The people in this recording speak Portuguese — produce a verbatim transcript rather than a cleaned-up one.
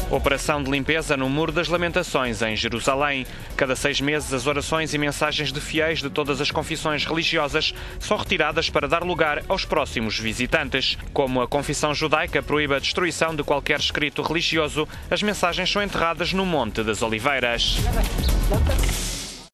Operação de limpeza no Muro das Lamentações, em Jerusalém. Cada seis meses, as orações e mensagens de fiéis de todas as confissões religiosas são retiradas para dar lugar aos próximos visitantes. Como a confissão judaica proíbe a destruição de qualquer escrito religioso, as mensagens são enterradas no Monte das Oliveiras.